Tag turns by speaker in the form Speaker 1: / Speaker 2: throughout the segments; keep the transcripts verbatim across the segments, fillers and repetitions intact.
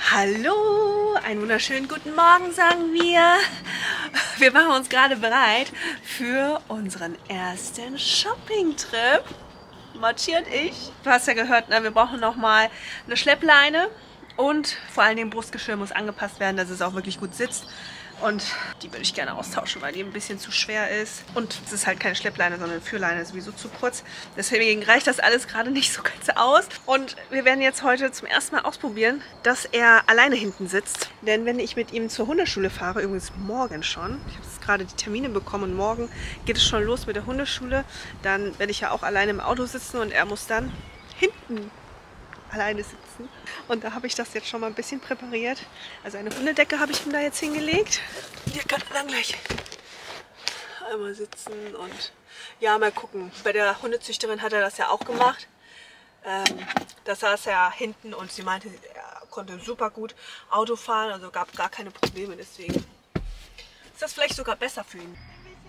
Speaker 1: Hallo, einen wunderschönen guten Morgen sagen wir. Wir machen uns gerade bereit für unseren ersten Shopping-Trip. Mochi und ich. Du hast ja gehört, ne, wir brauchen nochmal eine Schleppleine und vor allen Dingen Brustgeschirr muss angepasst werden, dass es auch wirklich gut sitzt. Und die würde ich gerne austauschen, weil die ein bisschen zu schwer ist. Und es ist halt keine Schleppleine, sondern eine Führleine, ist sowieso zu kurz. Deswegen reicht das alles gerade nicht so ganz aus. Und wir werden jetzt heute zum ersten Mal ausprobieren, dass er alleine hinten sitzt. Denn wenn ich mit ihm zur Hundeschule fahre, übrigens morgen schon, ich habe jetzt gerade die Termine bekommen und morgen geht es schon los mit der Hundeschule, dann werde ich ja auch alleine im Auto sitzen und er muss dann hinten alleine sitzen. Und da habe ich das jetzt schon mal ein bisschen präpariert. Also eine Hundedecke habe ich ihm da jetzt hingelegt. Hier kann er dann gleich einmal sitzen und ja, mal gucken. Bei der Hundezüchterin hat er das ja auch gemacht. Ähm, da saß er hinten und sie meinte, er konnte super gut Auto fahren, also gab gar keine Probleme. Deswegen ist das vielleicht sogar besser für ihn.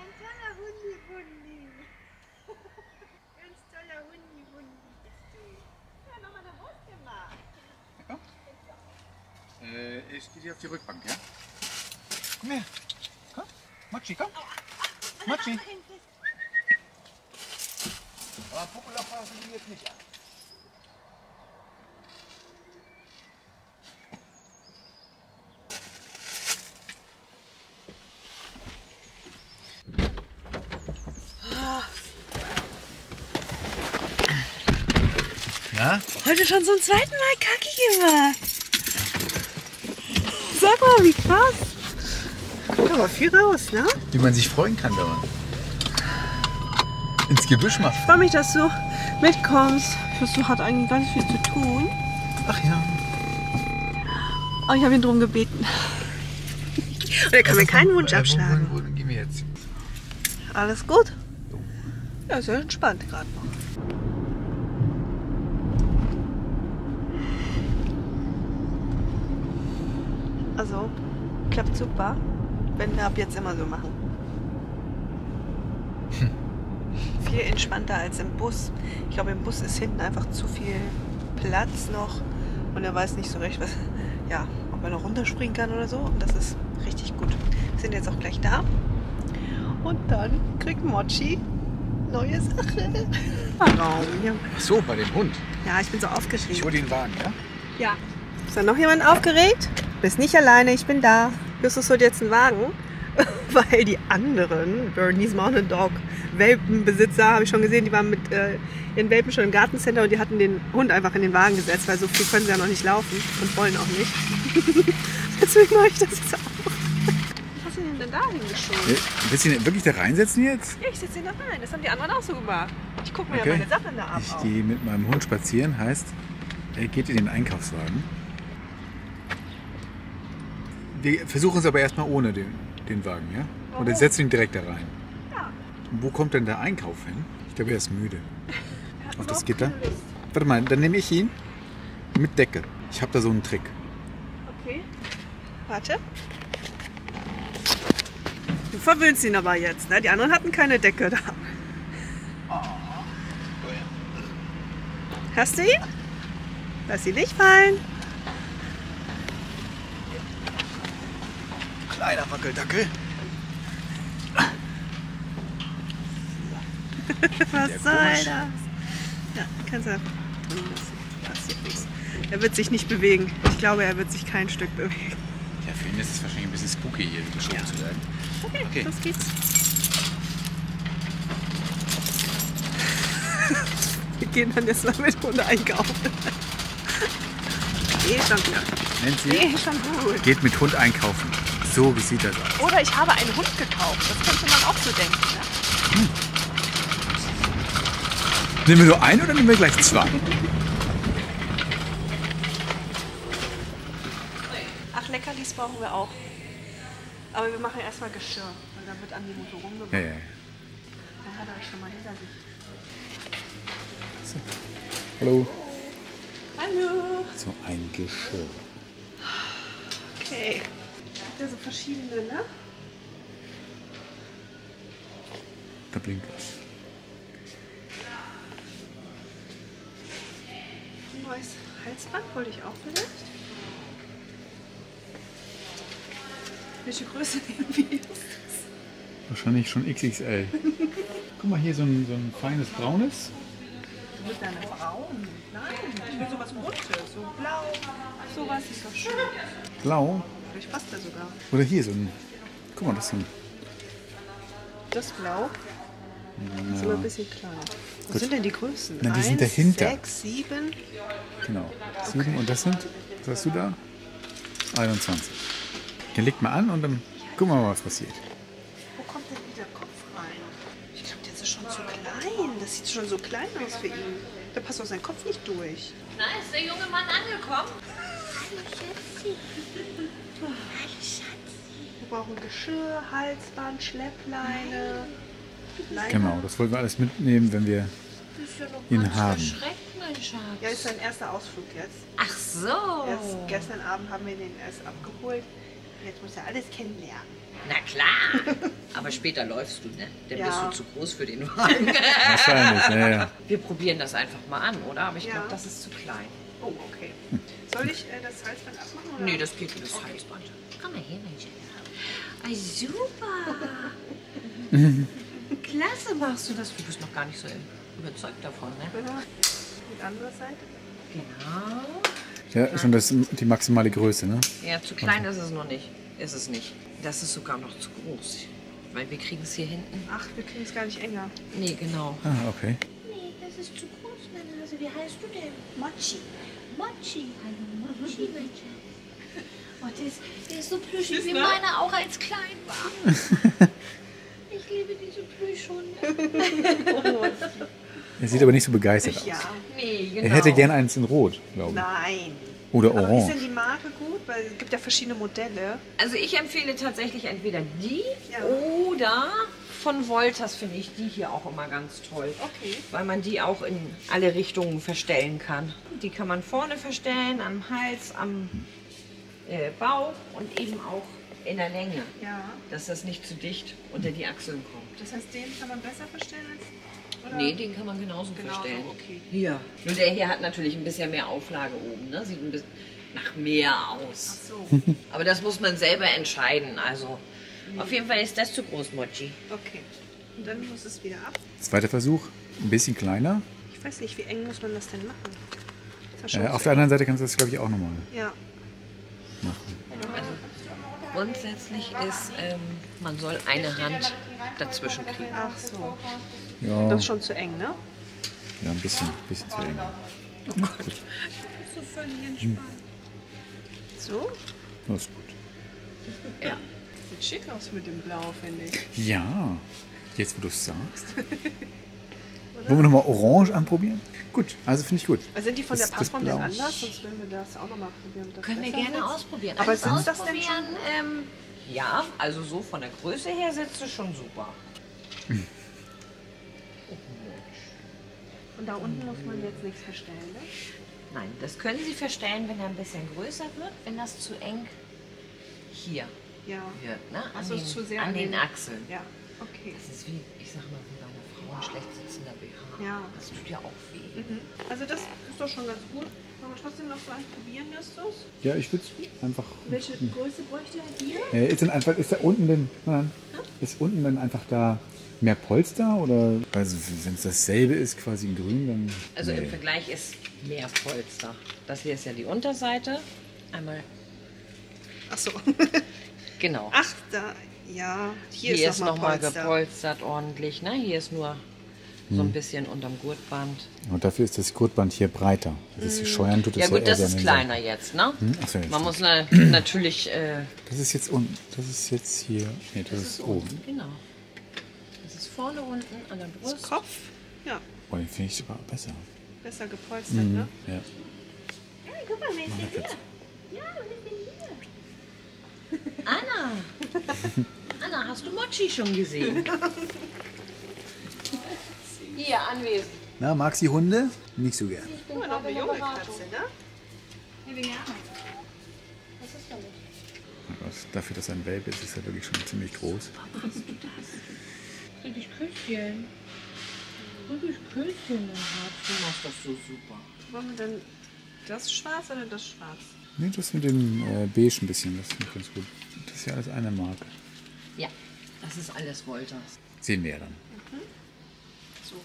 Speaker 2: Ich gehe dir auf die Rückbank, ja? Komm her. Komm. Mochi, komm. Mochi. Aber Popoloch fassen die jetzt nicht an. Na?
Speaker 1: Heute schon zum zweiten Mal Kacki gemacht. Sag mal, wie krass. Kommt aber viel raus, ne?
Speaker 2: Wie man sich freuen kann, wenn man ins Gebüsch macht.
Speaker 1: Ich freue mich, dass du mitkommst. Fürstu hat eigentlich ganz viel zu tun.
Speaker 2: Ach ja.
Speaker 1: Aber ich habe ihn drum gebeten. Und er kann mir keinen Wunsch
Speaker 2: äh,
Speaker 1: abschlagen.
Speaker 2: Wo, wo, wo gehen wir jetzt?
Speaker 1: Alles gut? Ja, ist ja entspannt gerade noch. Also, klappt super, wenn wir ab jetzt immer so machen. Hm. Viel entspannter als im Bus. Ich glaube, im Bus ist hinten einfach zu viel Platz noch und er weiß nicht so recht, was, ja, ob er noch runterspringen kann oder so. Und das ist richtig gut. Wir sind jetzt auch gleich da. Und dann kriegt Mochi neue Sache. Raum. Ja.
Speaker 2: Ach so, bei dem Hund.
Speaker 1: Ja, ich bin so aufgeregt.
Speaker 2: Ich hole den Wagen, ja?
Speaker 1: Ja. Ist da noch jemand aufgeregt? Bist nicht alleine, ich bin da. Justus holt jetzt einen Wagen, weil die anderen Bernese Mountain Dog Welpenbesitzer, habe ich schon gesehen, die waren mit äh, ihren Welpen schon im Gartencenter und die hatten den Hund einfach in den Wagen gesetzt, weil so viel können sie ja noch nicht laufen und wollen auch nicht. Deswegen mache ich das jetzt auch. Was hast du denn da hingeschoben?
Speaker 2: Willst du den wirklich da reinsetzen jetzt?
Speaker 1: Ja, ich setze ihn da rein. Das haben die anderen auch so gemacht. Ich gucke mir
Speaker 2: Okay.
Speaker 1: ja meine Sachen da ab.
Speaker 2: Ich gehe mit meinem Hund spazieren, heißt, er geht in den Einkaufswagen. Wir versuchen es aber erstmal ohne den, den Wagen, ja? Und dann setzen ihn direkt da rein.
Speaker 1: Ja.
Speaker 2: Und wo kommt denn der Einkauf hin? Ich glaube, er ist müde.
Speaker 1: Er
Speaker 2: Auf das Gitter? Warte mal, dann nehme ich ihn mit Decke. Ich habe da so einen Trick.
Speaker 1: Okay. Warte. Du verwöhnst ihn aber jetzt, ne? Die anderen hatten keine Decke da. Hast du ihn? Lass ihn nicht fallen.
Speaker 2: Kleiner Wackeldackel.
Speaker 1: Was
Speaker 2: Der
Speaker 1: soll
Speaker 2: komisch.
Speaker 1: das? Ja, kannst du. Das passiert nichts. Er wird sich nicht bewegen. Ich glaube, er wird sich kein Stück bewegen.
Speaker 2: Ja, für ihn ist es wahrscheinlich ein bisschen spooky, hier geschoben
Speaker 1: Ja.
Speaker 2: zu werden.
Speaker 1: Okay,
Speaker 2: Okay.
Speaker 1: los geht's. Wir gehen dann jetzt mal mit Hunde einkaufen. Nee, schon gut.
Speaker 2: Nancy
Speaker 1: Nee, schon gut.
Speaker 2: geht mit Hund einkaufen. So sieht das aus.
Speaker 1: Oder ich habe einen Hund gekauft. Das könnte man auch so denken. Ne?
Speaker 2: Nehmen wir nur einen oder nehmen wir gleich zwei?
Speaker 1: Ach, Leckerlis brauchen wir auch. Aber wir machen erstmal Geschirr. Weil da wird an die Motor rumgebracht.
Speaker 2: Ja, ja.
Speaker 1: Dann hat er euch schon mal hinter sich.
Speaker 2: So. Hallo.
Speaker 1: Hallo.
Speaker 2: So ein Geschirr.
Speaker 1: Okay. Habt ihr so verschiedene, ne?
Speaker 2: Da blinkt was.
Speaker 1: Ein neues Halsband wollte ich auch vielleicht. Welche Größe nehmen wir?
Speaker 2: Wahrscheinlich schon X X L. Guck mal, hier so ein, so ein feines Braunes.
Speaker 1: Mit deiner Braun? Nein, ich will sowas Buntes, so blau. Sowas ist doch schön.
Speaker 2: Blau.
Speaker 1: Vielleicht passt der sogar.
Speaker 2: Oder hier so ein... Guck mal, das ist so ein...
Speaker 1: Das Blau ist immer ein bisschen kleiner. Wo
Speaker 2: Gut.
Speaker 1: sind denn die Größen?
Speaker 2: Na, die sind
Speaker 1: Eins,
Speaker 2: dahinter.
Speaker 1: sechs, sieben.
Speaker 2: Genau. Sieben und das sind... Was hast du da? einundzwanzig. Den legt mal an und dann gucken wir mal, was passiert.
Speaker 1: Wo kommt denn dieser Kopf rein? Ich glaube, der ist schon zu klein. Das sieht schon so klein aus für ihn. Da passt auch sein Kopf nicht durch.
Speaker 3: Na, ist der junge Mann angekommen?
Speaker 1: Wir brauchen Geschirr, Halsband, Schleppleine. Leine.
Speaker 2: Genau, das wollen wir alles mitnehmen, wenn wir
Speaker 3: Ist ja noch
Speaker 2: ihn
Speaker 3: ganz
Speaker 2: haben.
Speaker 3: verschreckt, mein Schatz.
Speaker 1: Ja, ist sein erster Ausflug jetzt.
Speaker 3: Ach so.
Speaker 1: Erst gestern Abend haben wir den erst abgeholt. Jetzt muss er alles kennenlernen.
Speaker 3: Na klar. Aber später läufst du, ne? Dann
Speaker 1: Ja.
Speaker 3: bist du zu groß für den Wagen.
Speaker 2: Wahrscheinlich, ja, ja.
Speaker 3: Wir probieren das einfach mal an, oder? Aber ich
Speaker 1: Ja.
Speaker 3: glaube, das ist zu klein.
Speaker 1: Oh, okay. Soll ich äh, das Halsband abmachen? Oder?
Speaker 3: Nee, das geht über das Halsband. Komm mal her, mein Schatz. Ah, super. Klasse machst du das. Du bist noch gar nicht so überzeugt davon, ne?
Speaker 1: Ja. Die andere Seite?
Speaker 3: Genau.
Speaker 2: Ja, schon das, die maximale Größe, ne?
Speaker 3: Ja, zu klein ist es noch nicht. Ist es nicht. Das ist sogar noch zu groß. Weil wir kriegen es hier hinten.
Speaker 1: Ach, wir kriegen es gar nicht enger.
Speaker 3: Nee, genau.
Speaker 2: Ah, okay.
Speaker 3: Nee, das ist zu groß, meine Nase. Wie heißt du denn?
Speaker 1: Mochi.
Speaker 3: Mochi. Hallo, Mochi, mein Schatz. Oh, der ist, der ist so plüschig,
Speaker 1: Süß,
Speaker 3: wie
Speaker 1: ne?
Speaker 3: meiner auch als klein war. Ich liebe diese Plüschhunde.
Speaker 2: Er sieht aber nicht so begeistert aus.
Speaker 1: Ja.
Speaker 3: Nee, genau.
Speaker 2: Er hätte gern eins in Rot, glaube ich.
Speaker 1: Nein.
Speaker 2: Oder
Speaker 1: Aber ist
Speaker 2: orange.
Speaker 1: denn die Marke gut? Weil es gibt ja verschiedene Modelle.
Speaker 3: Also ich empfehle tatsächlich entweder die
Speaker 1: Ja.
Speaker 3: oder von Wolters finde ich die hier auch immer ganz toll.
Speaker 1: Okay.
Speaker 3: Weil man die auch in alle Richtungen verstellen kann. Die kann man vorne verstellen, am Hals, am äh, Bauch und eben auch in der Länge,
Speaker 1: Ja.
Speaker 3: dass das nicht zu dicht unter die Achseln kommt.
Speaker 1: Das heißt, den kann man besser verstellen als... Oder?
Speaker 3: Nee, den kann man genauso,
Speaker 1: Genauso,
Speaker 3: verstellen.
Speaker 1: okay.
Speaker 3: Ja. Nur der hier hat natürlich ein bisschen mehr Auflage oben, ne? Sieht ein bisschen nach mehr
Speaker 1: Ach
Speaker 3: aus.
Speaker 1: so.
Speaker 3: Aber das muss man selber entscheiden. Also auf jeden Fall ist das zu groß, Mochi.
Speaker 1: Okay. Und dann muss es wieder ab.
Speaker 2: Zweiter Versuch, ein bisschen kleiner.
Speaker 1: Ich weiß nicht, wie eng muss man das denn machen? Ist ja
Speaker 2: Äh,
Speaker 1: schon
Speaker 2: auf
Speaker 1: zu
Speaker 2: der anderen Seite kannst du das, glaube ich, auch nochmal
Speaker 1: Ja.
Speaker 2: machen.
Speaker 3: Also grundsätzlich ist, ähm, man soll eine Hand dazwischen kriegen.
Speaker 1: Ach so.
Speaker 2: Ja,
Speaker 1: Das ist schon zu eng, ne?
Speaker 2: ja ein bisschen, bisschen zu eng.
Speaker 1: So völlig entspannt. So?
Speaker 2: Das ist gut.
Speaker 3: Ja.
Speaker 1: Sieht schick aus mit dem Blau, finde ich.
Speaker 2: Ja, jetzt wo du es sagst. Wollen wir nochmal orange anprobieren? Gut, also finde ich gut.
Speaker 1: Also sind die von
Speaker 2: Das-
Speaker 1: der
Speaker 2: das
Speaker 1: Passform denn
Speaker 2: Blau.
Speaker 1: anders? Sonst würden wir das auch nochmal probieren. ob das
Speaker 3: Können wir
Speaker 1: besser
Speaker 3: gerne
Speaker 1: sitzt.
Speaker 3: ausprobieren.
Speaker 1: Aber
Speaker 3: Also
Speaker 1: sitzt das denn
Speaker 3: ausprobieren, ähm, ja, also so von der Größe her sitzt es schon super.
Speaker 1: Und da unten muss man jetzt nichts verstellen, ne?
Speaker 3: Nein, das können Sie verstellen, wenn er ein bisschen größer wird, wenn das zu eng hier
Speaker 1: Ja.
Speaker 3: wird, ne? An,
Speaker 1: Ach so,
Speaker 3: den,
Speaker 1: ist zu sehr
Speaker 3: an
Speaker 1: an
Speaker 3: den
Speaker 1: den-
Speaker 3: Achseln.
Speaker 1: Ja, okay.
Speaker 3: Das ist wie, ich sag mal, wie bei einer Frau ein schlecht sitzender B H.
Speaker 1: Ja.
Speaker 3: Das tut ja auch weh.
Speaker 1: Mhm. Also das ist doch schon ganz gut. Wollen wir trotzdem noch gleich probieren, Justus?
Speaker 2: Ja, ich würde es einfach.
Speaker 1: Welche Größe bräuchte er hier?
Speaker 2: Äh, ist, denn einfach, ist da unten denn, nein, ist unten dann einfach da mehr Polster? Oder also wenn es dasselbe ist, quasi in grün, dann.
Speaker 3: Also
Speaker 2: nee.
Speaker 3: im Vergleich ist mehr Polster. Das hier ist ja die Unterseite. Einmal,
Speaker 1: Ach so.
Speaker 3: genau.
Speaker 1: Ach, da, ja. Hier,
Speaker 3: Hier
Speaker 1: ist
Speaker 3: ist
Speaker 1: noch
Speaker 3: nochmal
Speaker 1: Polster.
Speaker 3: gepolstert ordentlich. Ne? Hier ist nur so ein bisschen unterm Gurtband.
Speaker 2: Und dafür ist das Gurtband hier breiter. Das ist scheuern tut es
Speaker 3: Ja gut,
Speaker 2: eher
Speaker 3: das
Speaker 2: so
Speaker 3: ist
Speaker 2: an den
Speaker 3: kleiner jetzt, ne?
Speaker 2: Hm? Ach so, ja,
Speaker 3: Man
Speaker 2: stimmt.
Speaker 3: muss na natürlich, äh,
Speaker 2: Seiten. Das ist jetzt unten. Das ist jetzt hier. Nee, das, ist oben.
Speaker 3: genau. Das ist vorne unten an der Brust.
Speaker 1: Kopf? Ja,
Speaker 2: Oh, den finde ich sogar besser.
Speaker 1: besser gepolstert, ne?
Speaker 2: Ja.
Speaker 3: Guck mal, wer ist denn hier? Ja, wer ist denn hier? Anna! Anna, hast du Mochi schon gesehen? Hier, anwesend.
Speaker 2: Na, magst du die Hunde? Nicht so gern.
Speaker 1: Guck mal, noch eine junge Katze, ne?
Speaker 2: Aber dafür, dass er ein Welpe ist, ist er wirklich schon ziemlich groß.
Speaker 3: Krieg ich Küsschen. Krieg ich Küsschen, mein Herz. Du machst das so super.
Speaker 1: Wollen wir denn das schwarz oder das schwarz?
Speaker 2: Nee, das mit dem äh, Beige ein bisschen, das finde ich ganz gut. Das ist ja alles eine Marke.
Speaker 3: Ja, das ist alles Wolters.
Speaker 2: Sehen wir ja dann.
Speaker 1: Mhm. So.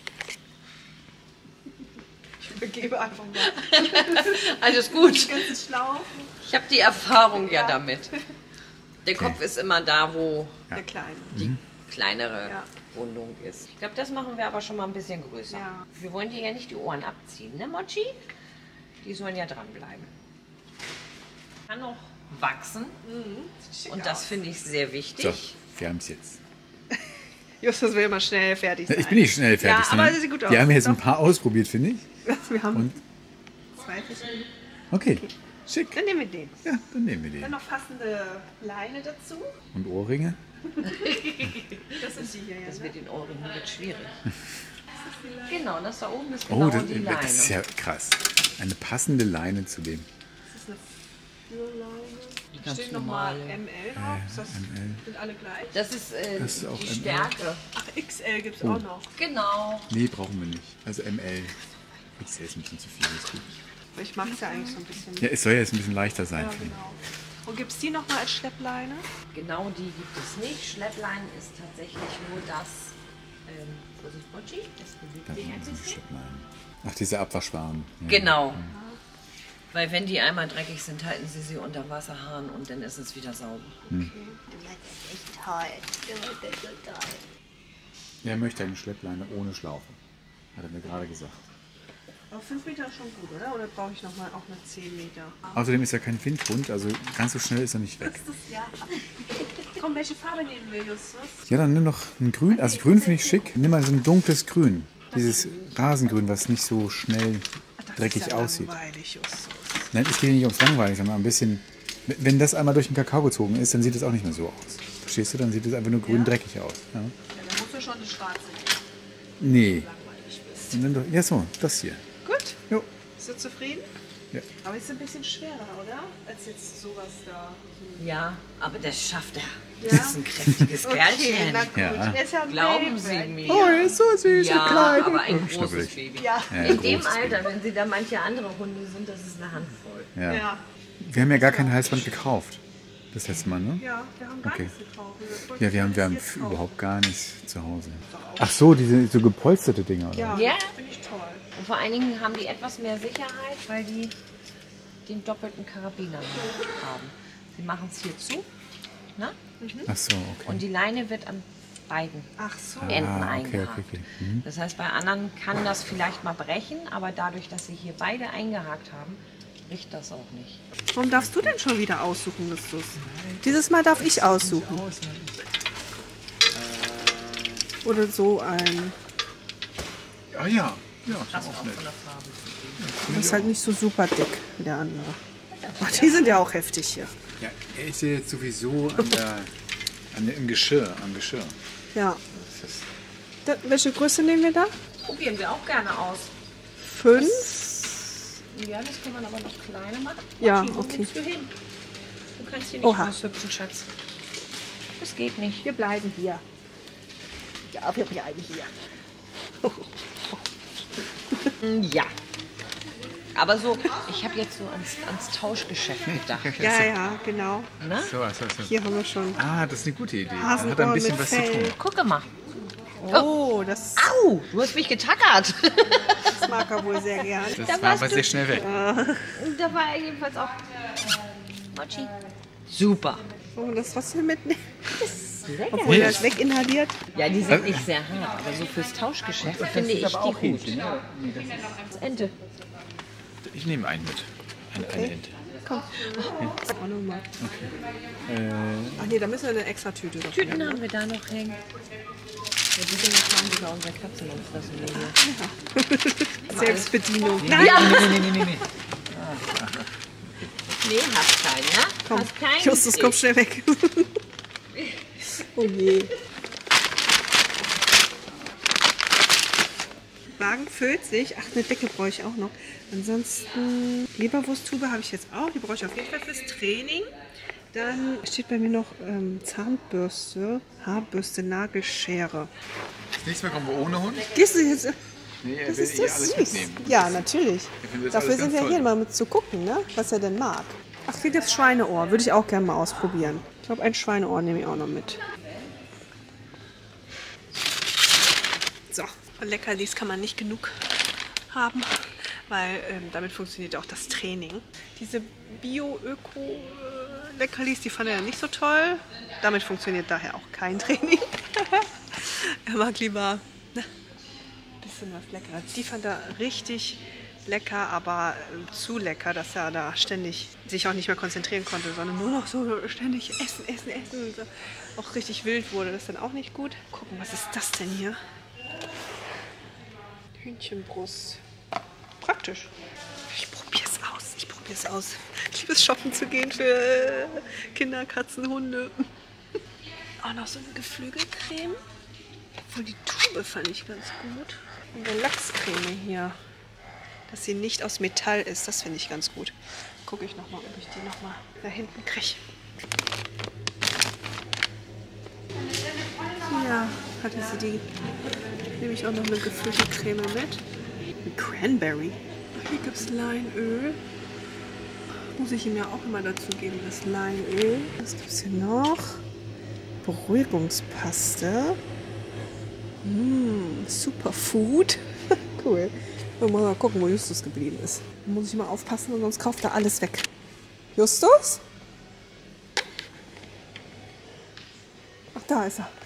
Speaker 1: Ich übergebe einfach mal.
Speaker 3: Alles gut.
Speaker 1: Ganz schlau.
Speaker 3: Ich habe die Erfahrung ja damit. Der Kopf
Speaker 2: Okay.
Speaker 3: ist immer da, wo
Speaker 1: Der Kleine.
Speaker 3: die kleinere
Speaker 1: Ja.
Speaker 3: Rundung ist. Ich glaube, das machen wir aber schon mal ein bisschen größer.
Speaker 1: Ja.
Speaker 3: Wir wollen dir ja nicht die Ohren abziehen, ne, Mochi? Die sollen ja dranbleiben. Kann noch wachsen
Speaker 1: Schick
Speaker 3: und das
Speaker 1: aus.
Speaker 3: finde ich sehr
Speaker 2: So,
Speaker 3: wichtig.
Speaker 2: wir haben es jetzt.
Speaker 1: Justus will immer schnell fertig sein.
Speaker 2: Ich bin nicht schnell fertig.
Speaker 1: Ja, aber
Speaker 2: sondern
Speaker 1: das sieht gut aus.
Speaker 2: Wir haben jetzt ein
Speaker 1: Doch.
Speaker 2: paar ausprobiert, finde ich.
Speaker 1: Wir haben
Speaker 2: Und
Speaker 1: zwei verschiedene.
Speaker 2: okay, schick.
Speaker 1: Dann nehmen wir den.
Speaker 2: Ja, dann nehmen wir
Speaker 1: Dann
Speaker 2: den.
Speaker 1: noch passende Leine dazu.
Speaker 2: Und Ohrringe?
Speaker 1: Das sind die hier, ja.
Speaker 3: Das
Speaker 1: Ne?
Speaker 3: mit den Ohren wird schwierig. Genau, das da oben ist
Speaker 2: Oh,
Speaker 3: genau
Speaker 2: das,
Speaker 3: die Leine.
Speaker 2: das ist ja krass. Eine passende Leine zu dem.
Speaker 1: Das ist eine Führleine.
Speaker 3: Die
Speaker 1: Da
Speaker 3: ganz
Speaker 1: steht nochmal
Speaker 3: normale.
Speaker 1: M L drauf. Ist das,
Speaker 2: M L.
Speaker 1: sind alle gleich?
Speaker 3: Das ist, äh,
Speaker 2: Das ist auch
Speaker 3: die
Speaker 2: M L.
Speaker 3: Stärke.
Speaker 1: Ach, X L gibt es
Speaker 2: Oh.
Speaker 1: auch noch.
Speaker 3: Genau.
Speaker 2: Nee, brauchen wir nicht. Also M L. X L ist ein bisschen zu viel. Ist gut.
Speaker 1: Aber ich mag es ja eigentlich so ein bisschen.
Speaker 2: Ja, es soll ja jetzt ein bisschen leichter sein.
Speaker 1: Ja,
Speaker 2: finde ich.
Speaker 1: genau. Und gibt es die nochmal als Schleppleine?
Speaker 3: Genau die gibt es nicht. Schlepplein ist tatsächlich nur das. Ähm, Vorsicht, Mochi, das bewegt
Speaker 2: Da
Speaker 3: sich ein
Speaker 2: sind die
Speaker 3: bisschen.
Speaker 2: Schleppleinen. Ach, diese Abwaschwaren. Ja.
Speaker 3: Genau. Weil wenn die einmal dreckig sind, halten sie sie unter Wasserhahn und dann ist es wieder sauber.
Speaker 1: Du meinst das echt toll. Du meinst das so toll.
Speaker 2: Er möchte eine Schleppleine ohne Schlaufe. Hat er mir gerade gesagt.
Speaker 1: Aber fünf Meter ist schon gut, oder? Oder brauche ich nochmal auch eine zehn Meter?
Speaker 2: Außerdem ist er kein Windhund, also ganz so schnell ist er nicht weg.
Speaker 1: Das ist ja. Komm, welche Farbe nehmen wir, Justus?
Speaker 2: Ja, dann nimm noch ein Grün. Also Grün finde ich schick. Nimm mal so ein dunkles Grün. Dieses Rasengrün, was nicht so schnell
Speaker 1: Das
Speaker 2: dreckig
Speaker 1: ist ja
Speaker 2: aussieht.
Speaker 1: langweilig, Justus.
Speaker 2: Nein, es geht nicht ums Langweilig, sondern ein bisschen... Wenn das einmal durch den Kakao gezogen ist, dann sieht es auch nicht mehr so aus. Verstehst du? Dann sieht es einfach nur grün
Speaker 1: Ja?
Speaker 2: dreckig aus. Ja.
Speaker 1: Ja, dann musst du schon eine schwarze nehmen,
Speaker 2: Nee.
Speaker 1: wenn du langweilig bist.
Speaker 2: Nimm doch, ja, so, das hier.
Speaker 1: Gut.
Speaker 2: Jo.
Speaker 1: Bist du zufrieden?
Speaker 2: Ja.
Speaker 1: Aber ist ein bisschen schwerer, oder? Als jetzt sowas da.
Speaker 3: Ja, aber das schafft er.
Speaker 1: Ja?
Speaker 3: Das ist ein kräftiges
Speaker 1: Okay,
Speaker 3: Kerlchen.
Speaker 1: na gut.
Speaker 2: Ja.
Speaker 1: Er ist ja ein
Speaker 3: Glauben
Speaker 1: Baby.
Speaker 3: Sie mir.
Speaker 2: Oh, er ist so süß
Speaker 3: Ja,
Speaker 2: und klein.
Speaker 3: aber ein
Speaker 2: Oh,
Speaker 3: großes
Speaker 2: schnuppelig.
Speaker 3: Baby.
Speaker 1: Ja.
Speaker 2: Ja,
Speaker 3: In dem
Speaker 2: großes
Speaker 3: Alter, wenn Sie da manche andere Hunde sind, das ist eine Handvoll.
Speaker 2: Ja.
Speaker 1: Ja.
Speaker 2: Wir haben ja gar kein Halsband gekauft. Das letzte Mal, ne?
Speaker 1: Ja, wir haben gar
Speaker 2: Okay.
Speaker 1: nichts gekauft. Wir wollten
Speaker 2: Ja, wir haben, wir haben
Speaker 1: jetzt kaufen.
Speaker 2: überhaupt gar nichts zu Hause. Ach so, diese so gepolsterte Dinger, oder?
Speaker 1: Ja,
Speaker 3: Ja.
Speaker 1: das finde ich toll.
Speaker 3: Und vor allen Dingen haben die etwas mehr Sicherheit, weil die den doppelten Karabiner haben. Sie machen es hier zu, ne?
Speaker 2: Ach so, okay.
Speaker 3: Und die Leine wird an beiden
Speaker 1: Ach so.
Speaker 3: Enden
Speaker 2: Ah, okay,
Speaker 3: eingehakt.
Speaker 2: okay, okay. Mhm.
Speaker 3: Das heißt, bei anderen kann das vielleicht mal brechen, aber dadurch, dass sie hier beide eingehakt haben, bricht das auch nicht.
Speaker 1: Warum darfst du denn schon wieder aussuchen, Justus? Dieses Mal darf ich aussuchen. Oder so ein.
Speaker 2: Ah ja, ja,
Speaker 3: Das
Speaker 2: ist
Speaker 3: auch
Speaker 2: auch
Speaker 3: von
Speaker 2: nett.
Speaker 3: der Farbe.
Speaker 1: Das ist halt nicht so super dick wie der andere. Ach, die sind ja auch heftig hier.
Speaker 2: Ja, er ist ja jetzt sowieso an der, an der, im Geschirr, am Geschirr.
Speaker 1: Ja.
Speaker 2: Das ist,
Speaker 1: Da, welche Größe nehmen wir da?
Speaker 3: Probieren wir auch gerne aus.
Speaker 1: Fünf?
Speaker 3: Ja, das kann man aber noch kleiner machen.
Speaker 1: Ja,
Speaker 3: Mochi, wo
Speaker 1: okay.
Speaker 3: willst du hin? Du kannst hier nicht
Speaker 1: Oha.
Speaker 3: aushüpfen, Schatz. Das geht nicht.
Speaker 1: Wir bleiben hier. Ja, wir bleiben hier.
Speaker 3: Ja. Aber so, ich habe jetzt so ans, ans Tauschgeschäft gedacht.
Speaker 1: Ja, ja, genau.
Speaker 3: Ne?
Speaker 2: so, so, so.
Speaker 1: Hier haben wir schon.
Speaker 2: Ah, das ist eine gute Idee.
Speaker 1: Hasenohren
Speaker 2: Dann hat er ein bisschen
Speaker 1: mit
Speaker 2: was zu
Speaker 1: Fell.
Speaker 2: tun.
Speaker 3: Gucke mal.
Speaker 1: Oh, das,
Speaker 3: Au, du hast mich getackert.
Speaker 1: das mag er wohl sehr gern.
Speaker 2: Das
Speaker 3: Da
Speaker 2: war
Speaker 3: warst
Speaker 2: aber
Speaker 3: du-
Speaker 2: sehr schnell weg.
Speaker 3: Da war er jedenfalls auch. Mochi. Super.
Speaker 1: Wollen wir das trotzdem mitnehmen?
Speaker 3: Lecker.
Speaker 1: Obwohl er es weginhaliert.
Speaker 3: Ja, die sind nicht sehr hart, aber so fürs Tauschgeschäft finde ich die gut. Ente.
Speaker 2: Ich nehme einen mit. Eine, eine Ente.
Speaker 1: Komm. Auch noch mal.
Speaker 2: Äh,
Speaker 1: Ach nee, da müssen wir eine extra Tüte dafür.
Speaker 3: Tüten haben wir da noch hängen. Ja, die Dinger haben sogar unsere Katzen umfressen. hier.
Speaker 1: Selbstbedienung. Nein,
Speaker 3: Ja,
Speaker 2: nee, nee, nee, nee, nee.
Speaker 3: nee, hast keinen, ne?
Speaker 1: komm.
Speaker 3: Hast keinen?
Speaker 1: Justus, komm schnell weg. Oh je. Wagen füllt sich. Ach, eine Decke brauche ich auch noch. Ansonsten, Leberwursttube habe ich jetzt auch. Die brauche ich auf jeden Fall fürs Training. Dann steht bei mir noch ähm, Zahnbürste, Haarbürste, Nagelschere.
Speaker 2: Das nächste Mal kommen wir ohne Hund.
Speaker 1: Gehst du jetzt?
Speaker 2: Nee, er
Speaker 4: Das
Speaker 2: will
Speaker 4: ist
Speaker 2: eh
Speaker 4: so
Speaker 2: alles
Speaker 4: süß.
Speaker 2: mitnehmen.
Speaker 4: Ja, natürlich.
Speaker 2: Ich finde das
Speaker 4: Dafür
Speaker 2: alles
Speaker 4: sind
Speaker 2: ganz
Speaker 4: wir
Speaker 2: toll.
Speaker 4: hier, mal mit zu gucken, ne? Was er denn mag. Ach, hier gibt's Schweineohr. Würde ich auch gerne mal ausprobieren. Ich glaube, ein Schweineohr nehme ich auch noch mit. So, Leckerlis kann man nicht genug haben, weil ähm, damit funktioniert auch das Training. Diese Bio-Öko-Leckerlis, die fand er nicht so toll. Damit funktioniert daher auch kein Training. Er mag lieber ne, ein bisschen was Leckeres. Die fand er richtig lecker, aber äh, zu lecker, dass er da ständig sich auch nicht mehr konzentrieren konnte, sondern nur noch so ständig essen, essen, essen. Und so. Auch richtig wild wurde das dann auch nicht gut. Gucken, was ist das denn hier? Hühnchenbrust. Praktisch. Ich probiere es aus. Ich probiere es aus. Ich liebe es, shoppen zu gehen für äh, Kinder, Katzen, Hunde. Auch noch so eine Geflügelcreme. Obwohl die Tube fand ich ganz gut. Und eine Lachscreme hier. Dass sie nicht aus Metall ist, das finde ich ganz gut. Gucke ich nochmal, ob ich die nochmal da hinten kriege. Hier hatte sie die. Nehme ich auch noch eine gefüllte Creme mit. Mit Cranberry. Hier gibt es Leinöl. Muss ich ihm ja auch immer dazu geben, das Leinöl. Was gibt es hier noch? Beruhigungspaste. Mmh, Superfood. Cool. Wir müssen mal gucken, wo Justus geblieben ist. Da muss ich mal aufpassen, sonst kauft er alles weg. Justus? Ach, da ist er.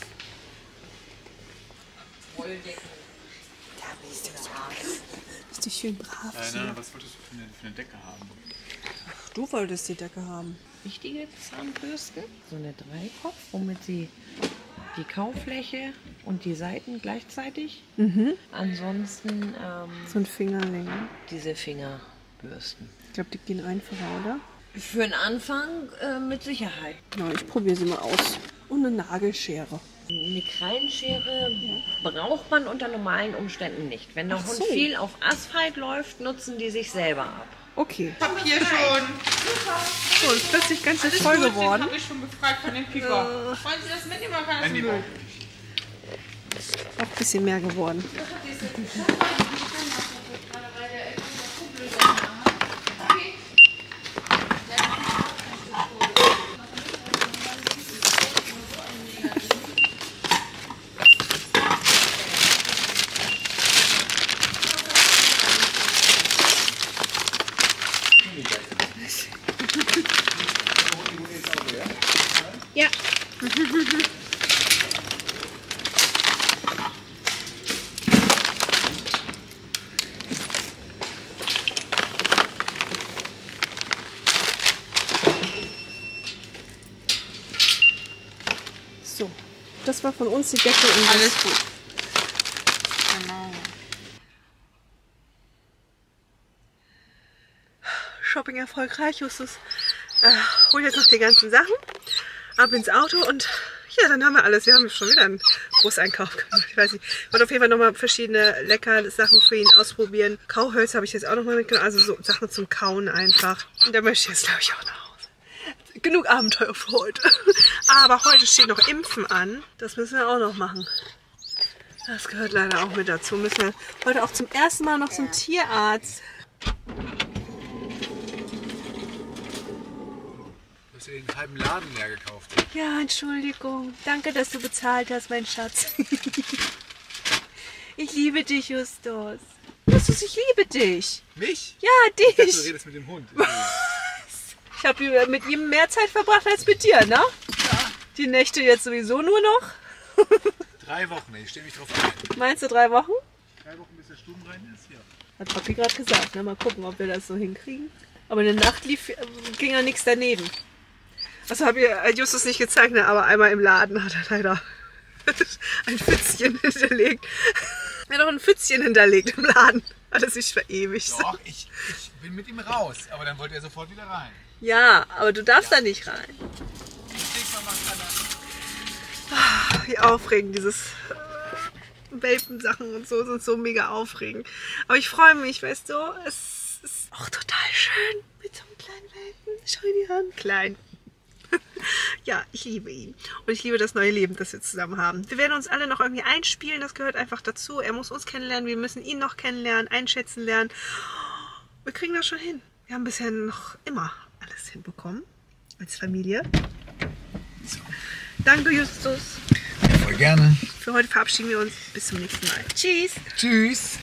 Speaker 4: Ja, bist du, bist du schön brav.
Speaker 2: Nein,
Speaker 4: hier.
Speaker 2: nein, was wolltest du für eine, für eine Decke haben?
Speaker 4: Du wolltest die Decke haben.
Speaker 3: Wichtige Zahnbürsten. So eine Dreikopf, womit sie die Kaufläche und die Seiten gleichzeitig.
Speaker 4: Mhm.
Speaker 3: Ansonsten ähm,
Speaker 4: So ein Fingerling.
Speaker 3: diese Fingerbürsten.
Speaker 4: Ich glaube, die gehen einfacher, oder?
Speaker 3: Für den Anfang äh, mit Sicherheit.
Speaker 4: Ja, ich probiere sie mal aus. Und eine Nagelschere.
Speaker 3: Eine Krallenschere braucht man unter normalen Umständen nicht. Wenn der
Speaker 4: Ach
Speaker 3: Hund
Speaker 4: so.
Speaker 3: viel auf Asphalt läuft, nutzen die sich selber ab.
Speaker 4: Okay.
Speaker 5: Papier schon.
Speaker 4: So, ist plötzlich ganz schön
Speaker 5: Alles
Speaker 4: voll
Speaker 5: gut,
Speaker 4: geworden.
Speaker 5: Den habe ich schon befreit von dem Pieper. Wollen Sie das mitnehmen oder kann das
Speaker 2: Nein, die
Speaker 5: Müll?
Speaker 2: brauchen
Speaker 4: Auch ein bisschen mehr geworden. Ja. So, das war von uns die Decke und das-
Speaker 5: Alles gut. Genau.
Speaker 4: Shopping erfolgreich, Justus. Äh, hol jetzt noch die ganzen Sachen, ab ins Auto und ja, dann haben wir alles. Wir haben schon wieder einen Großeinkauf gemacht. Ich weiß nicht. Ich wollte auf jeden Fall nochmal verschiedene leckere Sachen für ihn ausprobieren. Kauhölzer habe ich jetzt auch nochmal mitgenommen. Also so Sachen zum Kauen einfach. Und da möchte ich jetzt, glaube ich, auch nach Hause. Genug Abenteuer für heute. Aber heute steht noch Impfen an. Das müssen wir auch noch machen. Das gehört leider auch mit dazu. Müssen wir heute auch zum ersten Mal noch zum Tierarzt.
Speaker 2: Du hast ja den halben Laden leer gekauft.
Speaker 4: Ja, Entschuldigung. Danke, dass du bezahlt hast, mein Schatz. Ich liebe dich, Justus. Justus, ich liebe dich.
Speaker 2: Mich?
Speaker 4: Ja,
Speaker 2: Ich dachte, du
Speaker 4: dich.
Speaker 2: redest mit dem Hund.
Speaker 4: Ich habe mit ihm mehr Zeit verbracht als mit dir, ne? Die Nächte jetzt sowieso nur noch.
Speaker 2: Drei Wochen, ich stehe mich drauf ein.
Speaker 4: Meinst du drei Wochen?
Speaker 2: Drei Wochen, bis der Sturm rein ist? Ja.
Speaker 4: Hat Papi gerade gesagt. Ne? Mal gucken, ob wir das so hinkriegen. Aber in der Nacht lief, ging ja nichts daneben. Das habe ich Justus nicht gezeigt, ne? Aber einmal im Laden hat er leider ein Pfützchen hinterlegt. Er hat doch ein Pfützchen hinterlegt im Laden. Hat er sich verewigt.
Speaker 2: Doch, ich, ich bin mit ihm raus, aber dann wollte er sofort wieder rein.
Speaker 4: Ja, aber du darfst da nicht rein.
Speaker 2: Nächstes Mal macht er das.
Speaker 4: Ah, wie aufregend, dieses äh, Welpensachen und so sind so mega aufregend. Aber ich freue mich, weißt du, es ist auch total schön mit so einem kleinen Welpen. Schau ihn dir an. Klein. Ja, ich liebe ihn. Und ich liebe das neue Leben, das wir zusammen haben. Wir werden uns alle noch irgendwie einspielen, das gehört einfach dazu. Er muss uns kennenlernen, wir müssen ihn noch kennenlernen, einschätzen lernen. Wir kriegen das schon hin. Wir haben bisher noch immer alles hinbekommen als Familie. So. Danke, Justus.
Speaker 2: Ja, voll gerne.
Speaker 4: Für heute verabschieden wir uns. Bis zum nächsten Mal. Tschüss.
Speaker 2: Tschüss.